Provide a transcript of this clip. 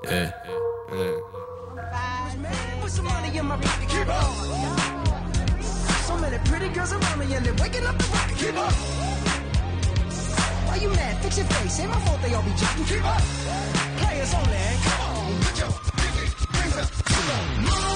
Put some money in my pocket, keep up. So many pretty girls around me and they're waking up the rocket, keep up. Why you mad? Fix your face. Ain't my fault they all be jocking, keep up. Players only, come on, put your pinky rings up to the moon.